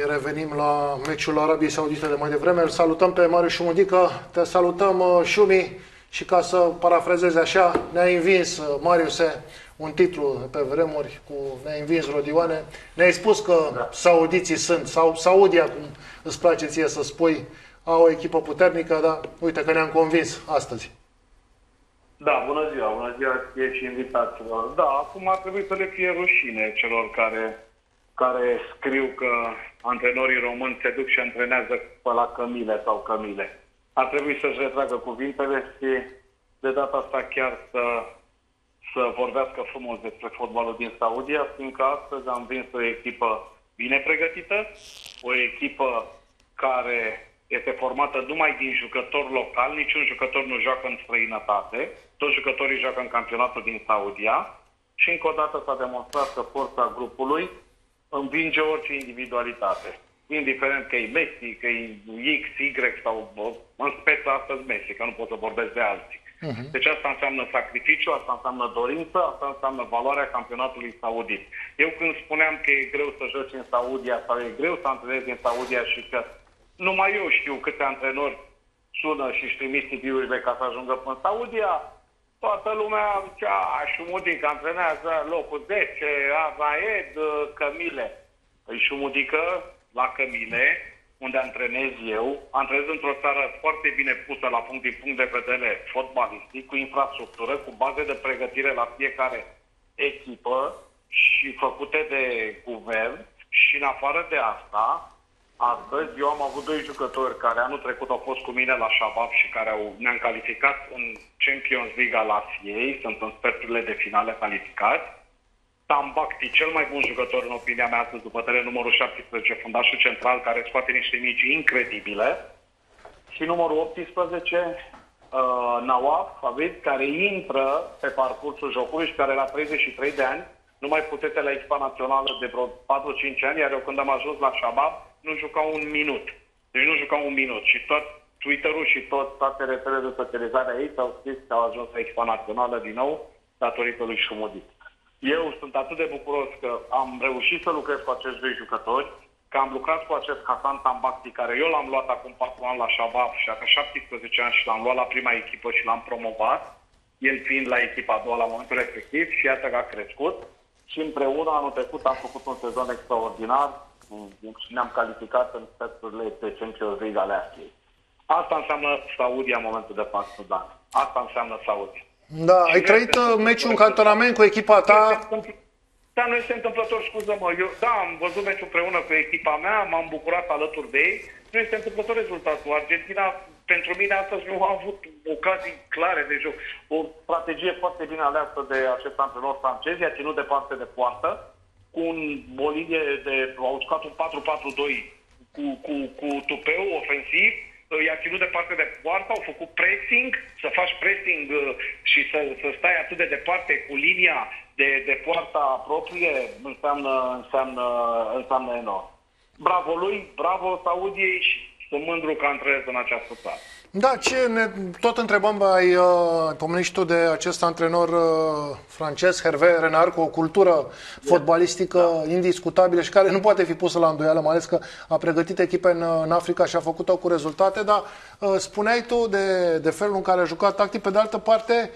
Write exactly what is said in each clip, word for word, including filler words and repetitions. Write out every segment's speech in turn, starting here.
revenim la meciul Arabiei Saudite de mai devreme. Îl salutăm pe Marius Șumudică. Te salutăm, Șumi. Și ca să parafrazez așa, ne-a învins, Mariuse, un titlu pe vremuri cu ne-a învins Rodioane. Ne-ai spus că da. saudiții sunt, sau Saudia, cum îți place ție să spui, au o echipă puternică, dar uite că ne-am convins astăzi. Da, bună ziua, bună ziua ție și invitaților. Da, acum ar trebui să le fie rușine celor care, care scriu că antrenorii români se duc și antrenează pe la cămile sau cămile. Ar trebui să-și retragă cuvintele și de data asta chiar să, să vorbească frumos despre fotbalul din Saudia, fiindcă astăzi am vins o echipă bine pregătită, o echipă care este formată numai din jucători locali, niciun jucător nu joacă în străinătate, toți jucătorii joacă în campionatul din Saudia și încă o dată s-a demonstrat că forța grupului învinge orice individualitate. Indiferent că e Messi, că e X, Y sau în speță astăzi Messi, că nu pot să vorbesc de alții. Uh-huh. Deci asta înseamnă sacrificiu, asta înseamnă dorință, asta înseamnă valoarea campionatului saudit. Eu când spuneam că e greu să joci în Saudia sau e greu să antrenezi în Saudia și că numai eu știu câte antrenori sună și își trimit C V-urile ca să ajungă până în Saudia, toată lumea zicea, Șumudică antrenează locul zece, Avaed, Cămile. Păi Șumudică la Cămile, unde antrenez eu, antrenez într-o țară foarte bine pusă la punct din punct de vedere fotbalistic, cu infrastructură, cu baze de pregătire la fiecare echipă și făcute de guvern. Și în afară de asta, astăzi eu am avut doi jucători care anul trecut au fost cu mine la Shabab și care au, ne-am calificat în Champions League al Asiei, sunt în sferturile de finale calificați. Tambakti, cel mai bun jucător în opinia mea astăzi, după tele numărul șaptesprezece, fundașul central, care scoate niște mici incredibile. Și numărul optsprezece, uh, Nawaf Favid, care intră pe parcursul jocului și care la treizeci și trei de ani nu mai pusese la echipa națională de vreo patru-cinci ani, iar eu când am ajuns la Shabab nu jucau un minut. Deci nu jucau un minut și tot Twitter-ul și tot toate rețelele de socializare aici au scris că au ajuns la echipa națională din nou datorită lui Șumudic. Eu sunt atât de bucuros că am reușit să lucrez cu acești doi jucători, că am lucrat cu acest Hasan Tambakti, care eu l-am luat acum patru ani la Shabab și acum șaptesprezece ani și l-am luat la prima echipă și l-am promovat, el fiind la echipa a doua la momentul respectiv și iată că a crescut. Și împreună anul trecut am făcut un sezon extraordinar și ne-am calificat în seturile de Champions League ale Asiei. Asta înseamnă Saudia în momentul de față, da. Asta înseamnă Saudia. Da, și ai trăit meciul în cantonament cu echipa ta? Da, nu este întâmplător, scuză-mă. Eu, da, am văzut meciul împreună cu echipa mea, m-am bucurat alături de ei. Nu este întâmplător rezultatul. Argentina, pentru mine, astăzi nu a avut ocazii clare de joc. O strategie foarte bine aleasă de acest antrenor francez, i-a ținut departe de poartă, cu un, o linie de... au jucat un patru patru doi cu, cu, cu tupeu ofensiv, i-a ținut departe de poartă, au făcut pressing, să faci pressing și să, să stai atât de departe cu linia de, de poarta proprie, înseamnă, înseamnă, înseamnă enorm. Bravo lui, bravo Saudiei și sunt mândru că antrenez în această țară. Da, ce ne tot întrebăm, ai uh, pomenit și tu de acest antrenor uh, francez, Hervé Renard, cu o cultură fotbalistică da. indiscutabilă și care nu poate fi pusă la îndoială, mai ales că a pregătit echipe în, în Africa și a făcut-o cu rezultate, dar uh, spuneai tu de, de felul în care a jucat tactic, pe de altă parte,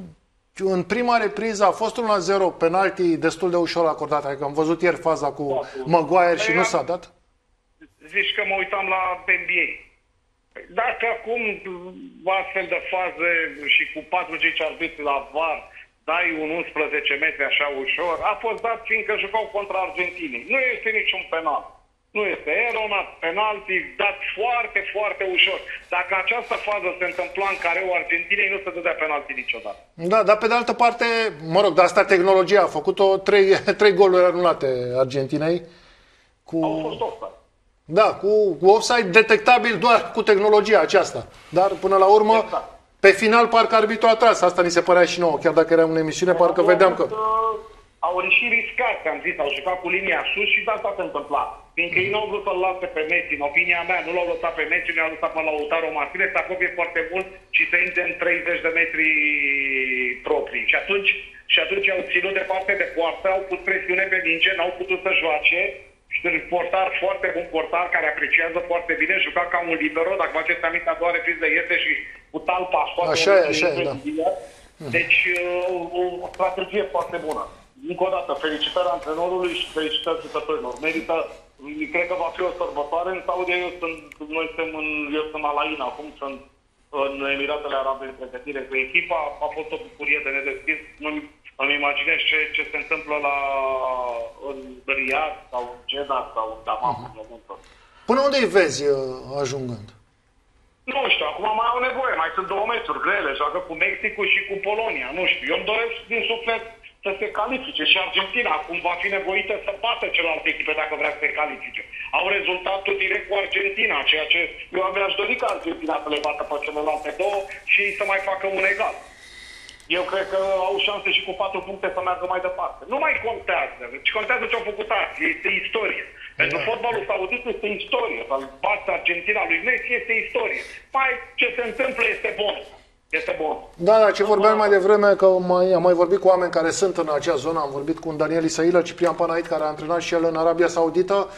în prima repriză a fost unu la zero, penalti destul de ușor acordat, adică am văzut ieri faza cu da, Maguire și nu s-a dat. Zici că mă uitam la N B A. Dacă acum astfel de faze și cu patru-cinci arbitri la V A R dai un unsprezece metri așa ușor, a fost dat fiindcă jucau contra Argentinei. Nu este niciun penal. Nu este eronat, penalti, dat foarte, foarte ușor. Dacă această fază se întâmpla în careul Argentinei, nu se dădea penalti niciodată. Da, dar pe de altă parte, mă rog, de asta tehnologia a făcut-o trei, trei goluri anulate Argentinei. Cu... Au fost offside. Da, cu, cu offside detectabil doar cu tehnologia aceasta. Dar până la urmă, exact. Pe final parcă arbitru a tras. Asta ni se părea și nouă, chiar dacă eram în emisiune, de parcă vedeam că... Au și riscat, am zis, au jucat cu linia sus și de asta se întâmpla. Fiindcă ei nu au vrut să-l lase pe Messi, în opinia mea, nu l-au lăsat pe Messi, nu l-au lăsat până la Lautaro Martinez, să acopie foarte mult și să intre în treizeci de metri proprii. Și atunci, și atunci au ținut departe de poartă, au pus presiune pe minge, n-au putut să joace portar, foarte bun portar, care apreciază foarte bine, juca ca un libero, dacă faceți aminte, a doua repriză iese și cu talpa scoate. Așa e, așa e, da. Deci, o, o strategie foarte bună. Încă o dată, felicitări antrenorului și felicitări jucătorilor. Merită, cred că va fi o sărbătoare. În Saudia, eu sunt, noi suntem în, eu sunt la Lain, acum sunt în Emiratele Arabe în pregătire cu echipa. A fost o bucurie de nedeschis. Nu îmi imaginez ce, ce se întâmplă la, în Riyadh sau în Jeddah sau în Dammam. Uh-huh. Până unde îi vezi ajungând? Nu știu, acum mai au nevoie. Mai sunt două meciuri grele. Joacă cu Mexicul și cu Polonia. Nu știu, eu îmi doresc din suflet să se califice și Argentina acum va fi nevoită să bată celelalte echipe dacă vrea să se califice. Au rezultatul direct cu Argentina, ceea ce eu mi-aș dori ca Argentina să le bată pe celelalte două și să mai facă un egal. Eu cred că au șanse și cu patru puncte să meargă mai departe. Nu mai contează, ci contează ce au făcut azi, este istorie. Pentru fotbalul saudit este istorie. Să bați Argentina lui Messi este istorie. Mai ce se întâmplă este bun. Este bun. Da, da, ce vorbeam mai devreme, că mai, am mai vorbit cu oameni care sunt în acea zonă, am vorbit cu un Daniel Isailă, Ciprian Panait, care a antrenat și el în Arabia Saudită.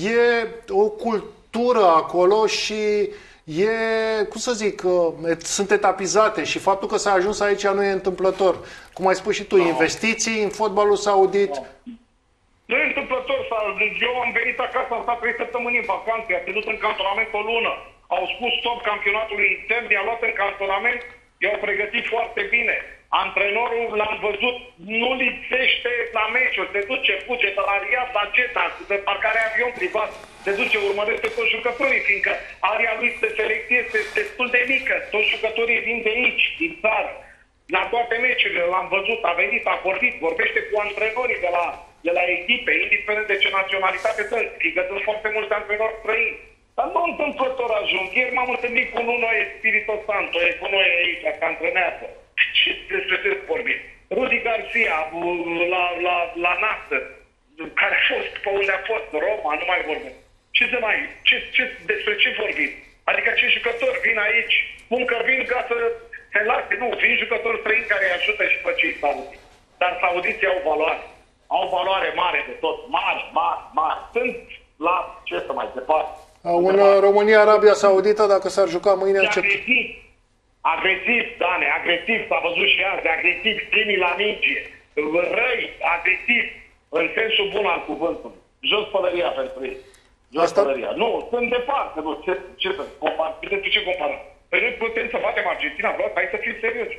E o cultură acolo și e, cum să zic, sunt etapizate și faptul că s-a ajuns aici nu e întâmplător. Cum ai spus și tu, no. investiții în fotbalul saudit. No. Nu e întâmplător. Eu am venit acasă, am stat trei săptămâni în vacanță, a ținut în cantonament o lună. Au spus stop campionatului intern, i-a luat în cantonament, i-au pregătit foarte bine. Antrenorul l-am văzut, nu lipsește la meciuri, se duce, fuge de la Riyadh la Jeddah, de parcare avion privat, se duce, urmărește toți jucătorii, fiindcă area lui de selecție este destul de mică, toți jucătorii vin de aici, din țară. La toate meciurile l-am văzut, a venit, a vorbit, vorbește cu antrenorii de la, de la echipe, indiferent de ce naționalitate sunt, fiindcă sunt foarte mulți antrenori străini. Dar nu întâmplător ajung. Ieri m-am întâlnit cu unul Espirito Santo, e cu noi aici, că antrenează. Și despre ce vorbim? Rudi Garcia, la, la, la Nasser, care a fost pe unde a fost, Roma, nu mai vorbim. Ce să mai, ce, ce, despre ce vorbim? Adică ce jucători vin aici, spun că vin ca să se lase. Nu, vin jucători străini care îi ajută și pe cei saudiți. Dar saudiții au valoare. Au valoare mare de tot. Mari, mari, mari. Sunt la ce să mai departe. În România-Arabia Saudită, dacă s-ar juca mâine... Agresiv, agresiv, Dane, agresiv, s-a văzut și azi, agresiv, primii la minge, răi, agresiv, în sensul bun al cuvântului. Jos pălăria pentru ei. Jos Asta... pălăria. Nu, sunt departe, nu, ce, ce să compar, despre ce comparăm? Păi noi putem să batem Argentina, vreau, hai să fim serioși.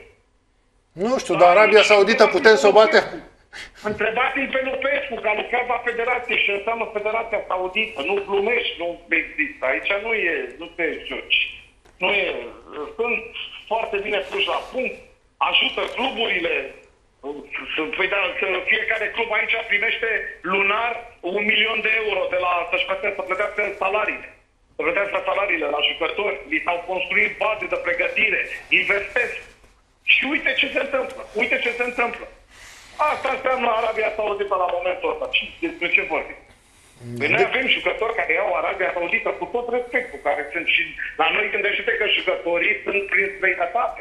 Nu știu, dar Arabia Saudită putem să o batem... Întrebați-l pe Lupescu, că a lucrat la Federație și înseamnă Federația Saudită. Nu glumești, nu există. Aici nu e, nu te joci. Nu e. Sunt foarte bine puși la punct. Ajută cluburile. Păi da, fiecare club aici primește lunar un milion de euro de la să-și plătească, să plătească salariile. Să plătească salariile la jucători. Li s-au construit baze de pregătire. Investesc. Și uite ce se întâmplă. Uite ce se întâmplă. Asta înseamnă Arabia Saudită la momentul ăsta. Și despre ce vorbim? Păi noi avem jucători care iau Arabia Saudită cu tot respectul, care sunt și... La noi gândește că jucătorii sunt prin străinătate.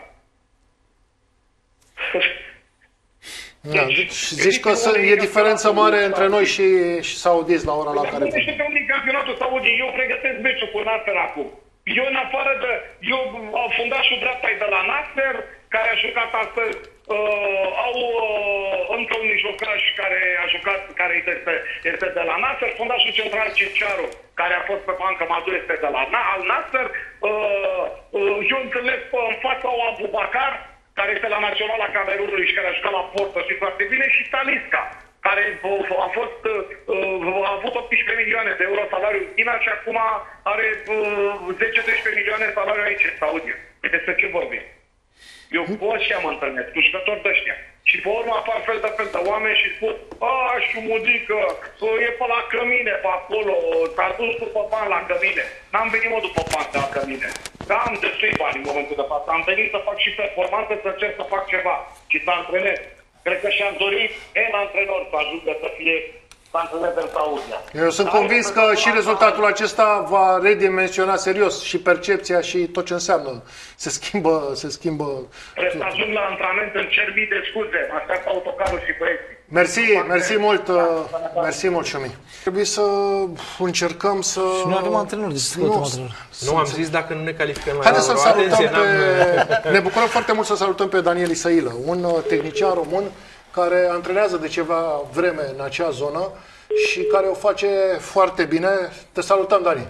Da, deci, zici că e diferență mare între noi și, și saudiți la ora la care... Gândește-te unde e campionatul Saudii. Eu pregătesc meciul cu Nasser acum. Eu în afară de... Eu am fundașul dreapta de la Nasser, care a jucat astăzi. Uh, au uh, încă un mijlocaș care a jucat, care este, este de la Nasser, fundașul central Cincearu, care a fost pe bancă Madu, este de la al Nasser. Uh, uh, eu întâlnesc în fața o Abubakar, care este la Naționala Camerunului și care a jucat la Porto și foarte bine, și Talisca, care a fost uh, a avut optsprezece milioane de euro salariu în China și acum are uh, zece treisprezece milioane salariu aici în Saudia. Despre ce vorbim? Eu cu ăștia mă întâlnesc, cu jucători de ăștia. Și pe urmă apar fel de fel de oameni și spun: a, șumudică, e pe la cămine pe acolo, s-a dus după bani la cămine. N-am venit mă după bani la cămine. Dar am destui bani în momentul de față. Am venit să fac și performanță, să încerc să fac ceva și să antrenez. Cred că și-am dorit N antrenor să ajungă să fie Stanțele pentru Auzia. Eu sunt convins că și rezultatul acesta va redimensiona serios și percepția și tot ce înseamnă. Se schimbă, se schimbă. Trebuie să ajung la antrenament, îmi cer mii de scuze. Așteaptă autocarul și băieții. Mersi, mersi mult, mersi mult, Șumi. Trebuie să încercăm să... Și noi avem antrenori, de să nu, nu am zis dacă nu ne calificăm la Haideți să Euro. salutăm Atenție, pe... Ne bucurăm foarte mult să salutăm pe Daniel Isăilă, un tehnician român care antrenează de ceva vreme în acea zonă și care o face foarte bine. Te salutăm, Dani.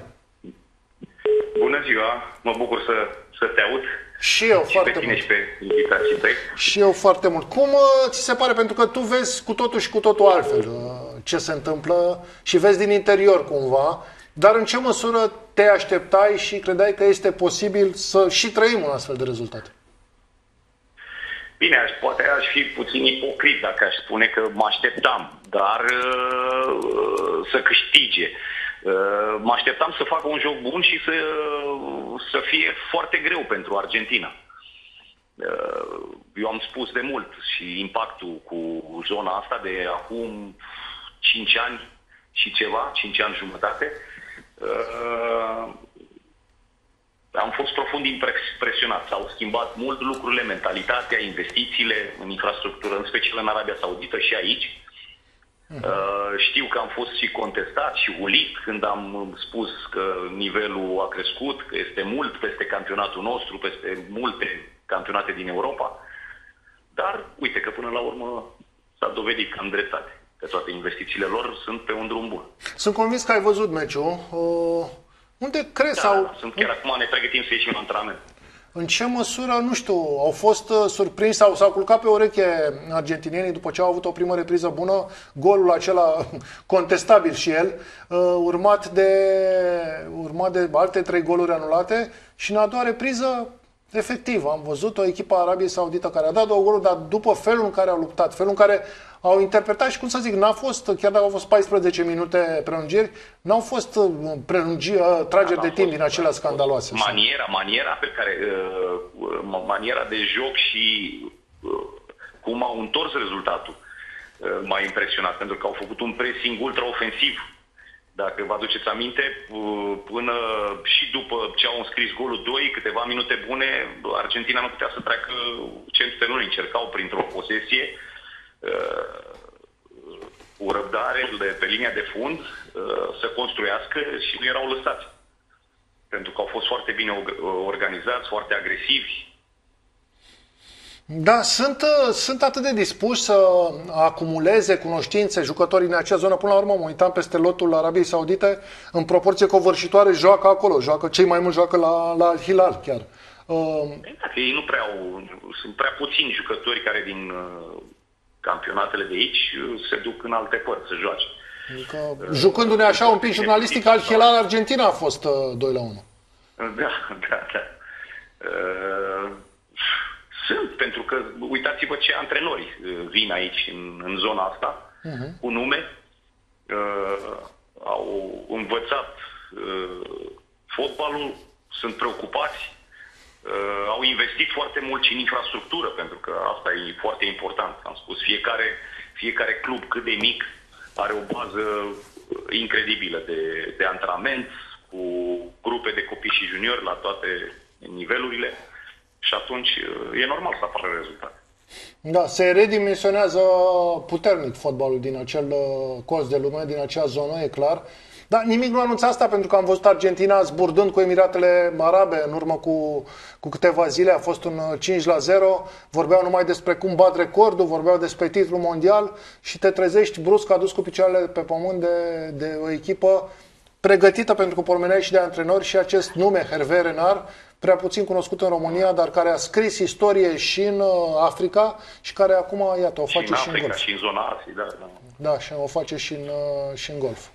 Bună ziua, mă bucur să, să te aud. Și eu și foarte pe tine mult. și pe invitații tăi. Și eu foarte mult. Cum uh, ți se pare? Pentru că tu vezi cu totul și cu totul altfel uh, ce se întâmplă și vezi din interior cumva, dar în ce măsură te așteptai și credeai că este posibil să și trăim un astfel de rezultat? Bine, aș, poate aș fi puțin ipocrit dacă aș spune că mă așteptam, dar uh, să câștige. Uh, mă așteptam să facă un joc bun și să, să fie foarte greu pentru Argentina. Uh, eu am spus de mult și impactul cu zona asta de acum cinci ani și ceva, cinci ani jumătate, uh, am fost profund impresionat. S-au schimbat mult lucrurile, mentalitatea, investițiile în infrastructură, în special în Arabia Saudită și aici. Uh, știu că am fost și contestat și ulit când am spus că nivelul a crescut, că este mult peste campionatul nostru, peste multe campionate din Europa. Dar uite că până la urmă s-a dovedit că am dreptate, că toate investițiile lor sunt pe un drum bun. Sunt convins că ai văzut meciul. Uh, unde crezi? Da, sau... da, sunt chiar acum, ne pregătim să ieșim la antrenament. În ce măsură, nu știu, au fost uh, surprinși sau s-au culcat pe ureche argentinienii după ce au avut o primă repriză bună, golul acela contestabil și el, uh, urmat de, urmat de alte trei goluri anulate și în a doua repriză, efectiv, am văzut o echipă a Arabiei Saudită care a dat două goluri, dar după felul în care au luptat, felul în care au interpretat și, cum să zic, n-a fost, chiar dacă au fost paisprezece minute prelungiri, n-au fost prelungi, trageri de timp din acelea scandaloase. Maniera, maniera pe care, uh, maniera de joc și uh, cum au întors rezultatul uh, m-a impresionat, pentru că au făcut un pressing ultra-ofensiv. Dacă vă aduceți aminte, uh, până și după ce au înscris golul doi, câteva minute bune, Argentina nu putea să treacă centru terenului, încercau printr-o posesie cu răbdare de pe linia de fund să construiască și nu erau lăsați. Pentru că au fost foarte bine organizați, foarte agresivi. Da, sunt, sunt atât de dispuși să acumuleze cunoștințe jucătorii în acea zonă. Până la urmă, mă uitam peste lotul Arabiei Saudite, în proporție covârșitoare joacă acolo. Joacă, cei mai mulți joacă la, la Al-Hilal chiar. Uh... Dacă ei nu prea au, sunt prea puțini jucători care din uh, campionatele de aici se duc în alte părți să joace. Adică, jucându-ne așa un pic jurnalistic, Al-Hilal Argentina a fost uh, doi la unu. Da, da, da. Uh, sunt, pentru că uitați-vă ce antrenori vin aici în, în zona asta, uh-huh. cu nume, uh, au învățat uh, fotbalul, sunt preocupați, uh, au investit foarte mult și în infrastructură, pentru că asta e foarte important. Am spus, fiecare, fiecare club cât de mic are o bază incredibilă de, de antrenament, cu grupe de copii și juniori la toate nivelurile. Și atunci e normal să apară rezultate. Da, se redimensionează puternic fotbalul din acel colț de lume, din acea zonă, e clar. Dar nimic nu anunță asta, pentru că am văzut Argentina zburdând cu Emiratele Arabe în urmă cu, cu câteva zile. A fost un cinci la zero, vorbeau numai despre cum bat recordul, vorbeau despre titlul mondial și te trezești brusc adus cu picioarele pe pământ de, de o echipă pregătită, pentru că pomeneai și de antrenori, și acest nume, Hervé Renard, prea puțin cunoscut în România, dar care a scris istorie și în Africa și care acum, iată, o face și în, și în golf. și în zona Asiei, da, da. Da, și o face și în, și în golf.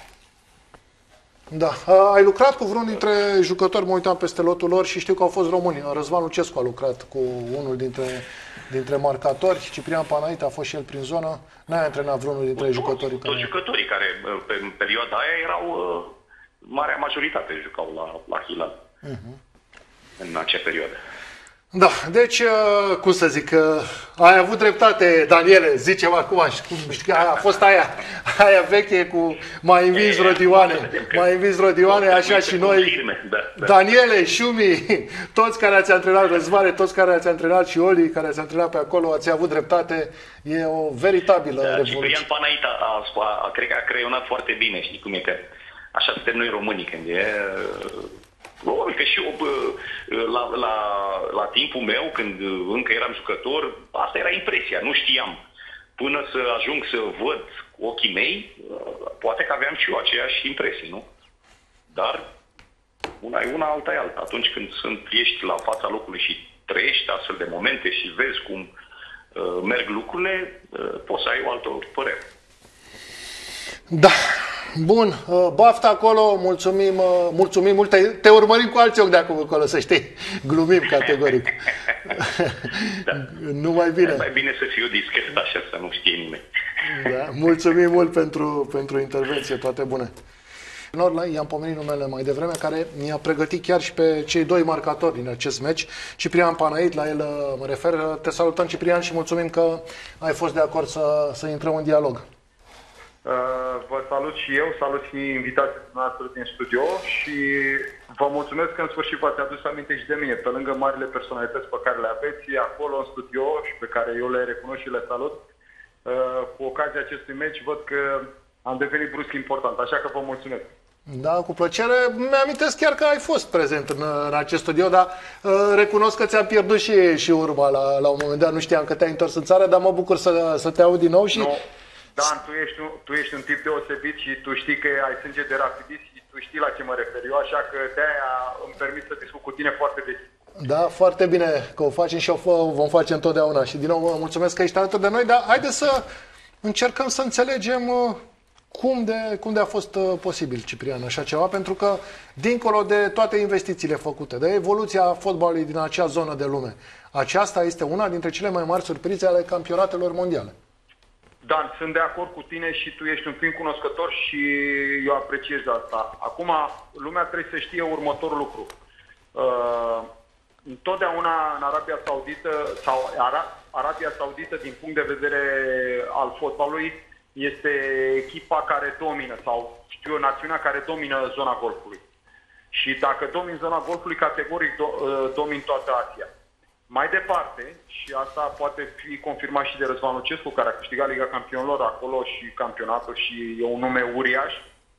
Da. Ai lucrat cu vreunul dintre jucători, mă uitam peste lotul lor și știu că au fost români. Răzvan Lucescu a lucrat cu unul dintre, dintre marcatori, Ciprian Panaite a fost și el prin zonă. N-ai antrenat vreunul dintre toți, jucătorii toți care... jucătorii care pe, în perioada aia erau, marea majoritate jucau la, la Hilal, uh-huh. în acea perioadă. Da, deci, cum să zic, ai avut dreptate, Daniele, zicem acum, a fost aia, aia veche cu mai învins rodioane, mai învins rodioane, așa și noi, Daniele, Șumi, toți care ați antrenat, Răzvare, toți care ați antrenat și Oli, care ați antrenat pe acolo, ați avut dreptate, e o veritabilă da, revoluție. Ciprian Panait a, a, a, cred că a creionat foarte bine, știi cum e, că așa suntem noi românii când e... Probabil că și eu, la, la, la timpul meu, când încă eram jucător, asta era impresia, nu știam. Până să ajung să văd cu ochii mei, poate că aveam și eu aceeași impresie, nu? Dar una e una, alta e alta. Atunci când sunt, ești la fața locului și trăiești astfel de momente și vezi cum uh, merg lucrurile, uh, poți să ai o altă părere. Da. Bun, baftă acolo, mulțumim, mulțumim mult, te, te urmărim cu alți ochi de acum acolo, să știi, glumim categoric. Da. Numai bine. Mai bine să fiu discret așa, să nu știe nimeni. Da, mulțumim mult pentru, pentru intervenție, toate bune. I-am pomenit numele mai devreme, care mi-a pregătit chiar și pe cei doi marcatori din acest meci, Ciprian Panait, la el mă refer. Te salutăm, Ciprian, și mulțumim că ai fost de acord să, să intrăm în dialog. Vă salut și eu, salut și invitații dumneavoastră din studio și vă mulțumesc că în sfârșit v-ați adus aminte și de mine, pe lângă marile personalități pe care le aveți acolo în studio și pe care eu le recunosc și le salut. Cu ocazia acestui meci văd că am devenit brusc important, așa că vă mulțumesc. Da, cu plăcere. Mi-amintesc chiar că ai fost prezent în, în acest studio, dar uh, recunosc că ți-am pierdut și, și urma la, la un moment dat, nu știam că te-ai întors în țară, dar mă bucur să, să te aud din nou și... No. Dan, tu ești, tu ești un tip deosebit și tu știi că ai sânge de rapidist și tu știi la ce mă refer eu, așa că de-aia îmi permit să discut cu tine foarte des. Da, foarte bine că o facem și o vom face întotdeauna. Și din nou vă mulțumesc că ești alături de noi, dar haideți să încercăm să înțelegem cum de, cum de a fost posibil, Ciprian, așa ceva, pentru că dincolo de toate investițiile făcute, de evoluția fotbalului din acea zonă de lume, aceasta este una dintre cele mai mari surprize ale campionatelor mondiale. Dan, sunt de acord cu tine și tu ești un film cunoscător și eu apreciez asta. Acum, lumea trebuie să știe următorul lucru. Uh, întotdeauna în Arabia Saudită, sau Ara- Arabia Saudită, din punct de vedere al fotbalului, este echipa care domină, sau știu eu, națiunea care domină zona golfului. Și dacă domini zona golfului, categoric do, uh, domini toată Asia. Mai departe, și asta poate fi confirmat și de Răzvan Lucescu, care a câștigat Liga Campionilor acolo și campionatul și e un nume uriaș,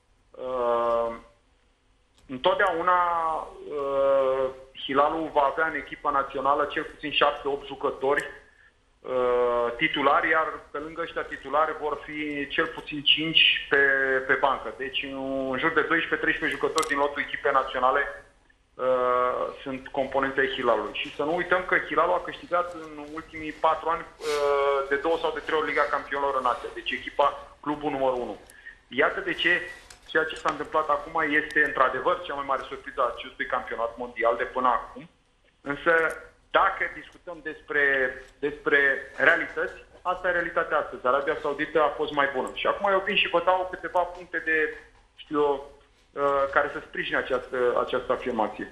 uh, întotdeauna uh, Hilalul va avea în echipa națională cel puțin șapte opt jucători uh, titulari, iar pe lângă ăștia titulari vor fi cel puțin cinci pe, pe bancă. Deci în jur de doisprezece treisprezece jucători din lotul echipei naționale Uh, sunt componentele Hilalului. Și să nu uităm că Hilalul a câștigat în ultimii patru ani uh, de două sau de trei ori Liga Campionilor în Asia. Deci echipa, clubul numărul unu. Iată de ce ceea ce s-a întâmplat acum este într-adevăr cea mai mare surpriză a acestui campionat mondial de până acum. Însă, dacă discutăm despre, despre realități, asta e realitatea astăzi. Arabia Saudită a fost mai bună. Și acum eu vin și vă dau câteva puncte de, știu eu, care să sprijine această, această afirmație.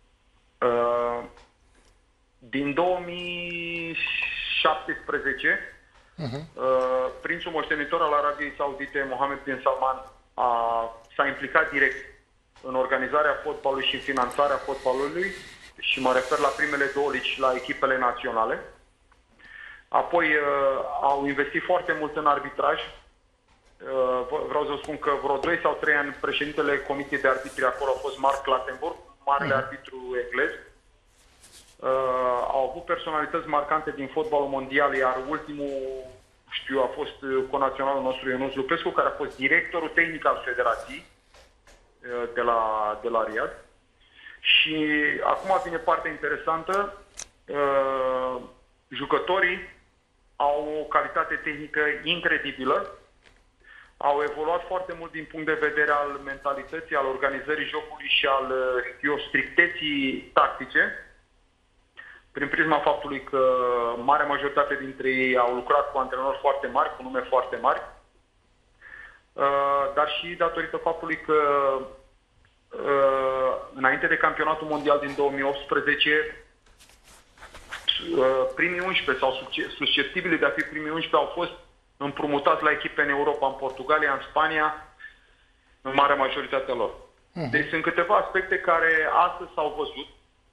Din două mii șaptesprezece, uh-huh. prințul moștenitor al Arabiei Saudite, Mohammed bin Salman, a, s-a implicat direct în organizarea fotbalului și în finanțarea fotbalului și mă refer la primele două ligi, la echipele naționale. Apoi au investit foarte mult în arbitraj. Vreau să spun că vreo doi sau trei ani președintele Comisiei de Arbitri acolo a fost Mark Clattenburg, marele mm. arbitru englez. Uh, au avut personalități marcante din fotbalul mondial, iar ultimul, știu, a fost conaționalul nostru Ionuț Lupescu, care a fost directorul tehnic al federației uh, de la, de la Riyadh. Și acum vine partea interesantă. Uh, jucătorii au o calitate tehnică incredibilă. Au evoluat foarte mult din punct de vedere al mentalității, al organizării jocului și al eu, stricteții tactice, prin prisma faptului că marea majoritate dintre ei au lucrat cu antrenori foarte mari, cu nume foarte mari, dar și datorită faptului că înainte de campionatul mondial din două mii optsprezece primii unsprezece sau susceptibili de a fi primii unsprezece au fost împrumutați la echipe în Europa, în Portugalia, în Spania, în marea majoritatea lor. Uh-huh. Deci sunt câteva aspecte care astăzi s-au văzut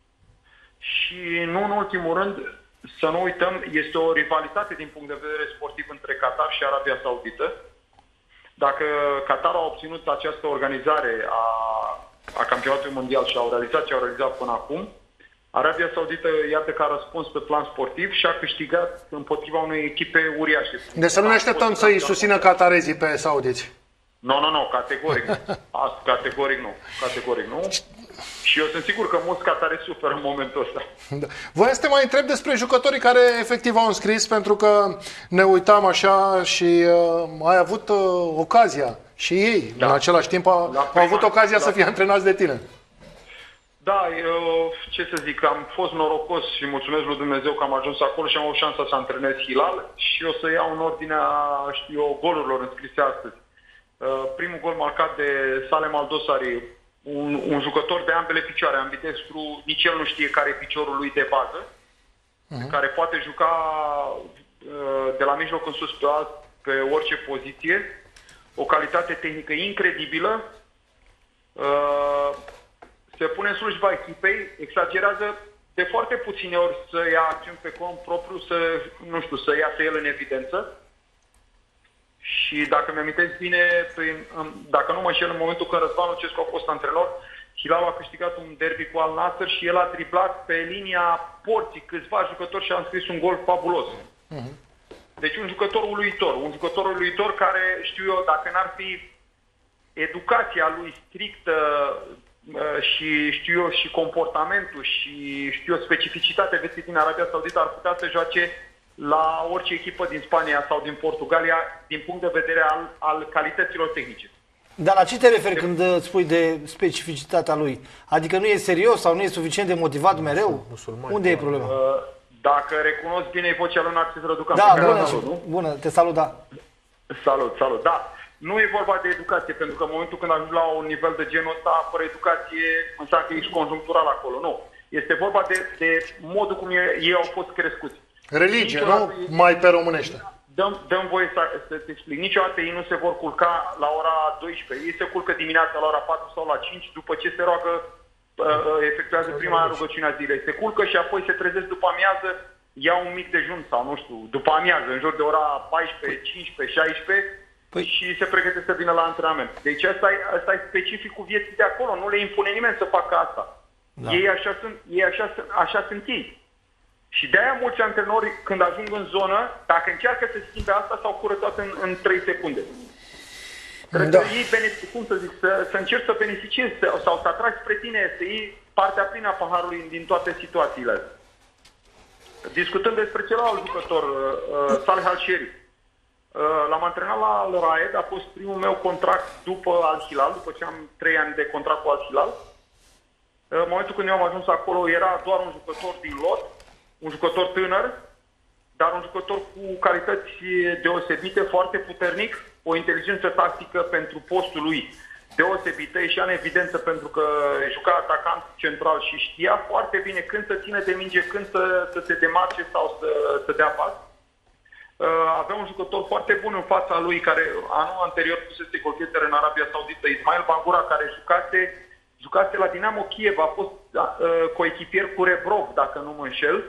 și nu în ultimul rând, să nu uităm, este o rivalitate din punct de vedere sportiv între Qatar și Arabia Saudită. Dacă Qatar a obținut această organizare a, a campionatului mondial și au realizat ce au realizat până acum, Arabia Saudită, iată că a răspuns pe plan sportiv și a câștigat împotriva unei echipe uriașe. Deci să nu ne așteptăm să-i susțină qatarezii pe saudiți. Nu, nu, nu, categoric nu. Asta, categoric nu. Categoric nu. Și eu sunt sigur că mulți qatarezi suferă în momentul ăsta. Da. Voiam să te mai întreb despre jucătorii care efectiv au înscris, pentru că ne uitam așa și uh, ai avut uh, ocazia și ei, da. În același timp, a, au avut ocazia la... să fie antrenați de tine. Da, eu, ce să zic, am fost norocos și mulțumesc lui Dumnezeu că am ajuns acolo și am avut șansa să antrenez Hilal și o să iau în ordinea, știu eu, golurilor înscrise astăzi. Uh, primul gol marcat de Salem Al-Dosari, un, un jucător de ambele picioare, ambidextru, nici el nu știe care e piciorul lui de bază, uh-huh. care poate juca uh, de la mijloc în sus pe, alt, pe orice poziție, o calitate tehnică incredibilă, uh, se pune în slujba echipei, exagerează de foarte puține ori să ia acțiuni pe cont propriu, să, nu știu, să iasă el în evidență. Și dacă mi-amintesc bine, prin, dacă nu mă înșel, în momentul când Răzvan Lucescu a fost antrenor, Hilal a câștigat un derby cu Al Nassr și el a driblat pe linia porții câțiva jucători și a înscris un gol fabulos. Uh-huh. Deci un jucător uluitor, un jucător uluitor care, știu eu, dacă n-ar fi educația lui strictă și, știu eu, și comportamentul și, știu eu, specificitatea vieții din Arabia Saudită, ar putea să joace la orice echipă din Spania sau din Portugalia, din punct de vedere al, al calităților tehnice. Dar la ce te referi când îți spui de specificitatea lui? Adică nu e serios sau nu e suficient de motivat mereu? Musulmani. Unde e problema? Dacă recunosc bine vocea lui Narcis Răducan. Da, bună, salut, bună, te salut, da. Salut, salut, da. Nu e vorba de educație, pentru că în momentul când ajungi la un nivel de genul ăsta, fără educație, înseamnă că ești conjunctural acolo. Nu. Este vorba de, de modul cum ei au fost crescuți. Religie, nu mai pe românește. Dăm, dăm voie să, să-ți explic. Niciodată ei nu se vor culca la ora douăsprezece. Ei se culcă dimineața la ora patru sau la cinci, după ce se roagă, efectuează prima rugăciune a zilei. Se culcă și apoi se trezesc după amiază, iau un mic dejun sau nu știu, după amiază, în jur de ora paisprezece, cincisprezece, șaisprezece păi... și se pregătesc să vină la antrenament. Deci asta e, asta e specificul vieții de acolo. Nu le impune nimeni să facă asta. Da. Ei, așa sunt, ei așa, sunt, așa sunt ei. Și de-aia mulți antrenori, când ajung în zonă, dacă încearcă să schimbe asta, s-au curățat în, în trei secunde. Trebuie da. să iei, cum să zic, să, să încerci să beneficiezi să, sau să atragi spre tine, să iei partea plină a paharului din toate situațiile. Discutând despre celălalt jucător, uh, Saleh Al-Sheri, uh, l-am antrenat la Al Raed, a fost primul meu contract după Al Hilal, după ce am trei ani de contract cu Al Hilal. Uh, în momentul când eu am ajuns acolo, era doar un jucător din lot, un jucător tânăr, dar un jucător cu calități deosebite, foarte puternic, o inteligență tactică pentru postul lui deosebită, ieșea în evidență pentru că juca atacant central și știa foarte bine când să țină de minge, când să, să se demarce sau să, să dea pas. Avea un jucător foarte bun în fața lui, care anul anterior fusese golgheter în Arabia Saudită, Ismail Bangura, care jucase, jucase la Dinamo Kiev, a fost uh, coechipier cu Rebrov, dacă nu mă înșel.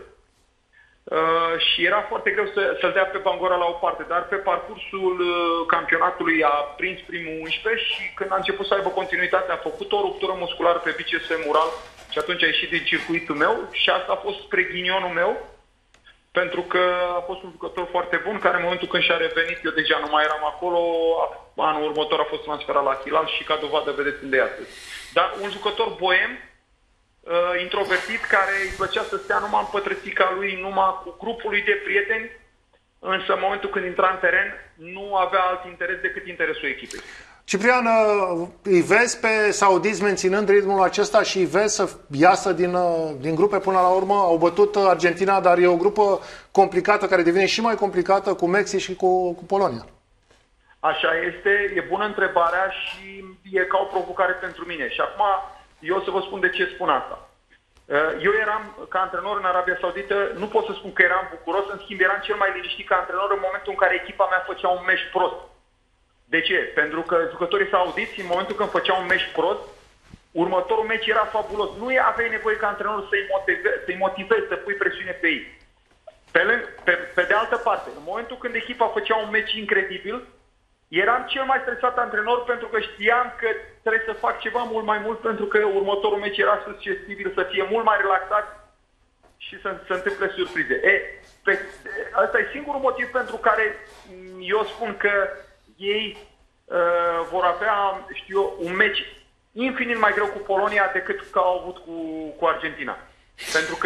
Uh, și era foarte greu să, să-l dea pe Bangura la o parte, dar pe parcursul uh, campionatului a prins primul unsprezece și când a început să aibă continuitate a făcut o ruptură musculară pe biceps femoral și atunci a ieșit din circuitul meu și asta a fost spre ghinionul meu, pentru că a fost un jucător foarte bun care în momentul când și-a revenit, eu deja nu mai eram acolo, anul următor a fost transferat la Hilal și ca dovadă vedeți unde e astăzi. Dar un jucător boem, Uh, introvertit, care îi plăcea să stea numai în pătrățica lui, numai cu grupul lui de prieteni, însă în momentul când intra în teren nu avea alt interes decât interesul echipei. Ciprian, îi vezi pe saudiți menținând ritmul acesta și îi vezi să iasă din, din grupe până la urmă? Au bătut Argentina, dar e o grupă complicată care devine și mai complicată cu Mexic și cu, cu Polonia. Așa este, e bună întrebarea și e ca o provocare pentru mine. Și acum eu o să vă spun de ce spun asta. Eu eram, ca antrenor în Arabia Saudită, nu pot să spun că eram bucuros, în schimb eram cel mai liniștit ca antrenor în momentul în care echipa mea făcea un meci prost. De ce? Pentru că jucătorii saudiți, în momentul când făceau un meci prost, următorul meci era fabulos. Nu aveai nevoie ca antrenor să-i motivezi, să-i motivezi, să pui presiune pe ei. Pe, pe, pe de altă parte, în momentul când echipa făcea un meci incredibil, eram cel mai stresat antrenor pentru că știam că trebuie să fac ceva mult mai mult pentru că următorul meci era susceptibil să fie mult mai relaxat și să se întâmple surprize. E, pe, asta e singurul motiv pentru care eu spun că ei uh, vor avea, știu eu, un meci infinit mai greu cu Polonia decât că au avut cu, cu Argentina. Pentru că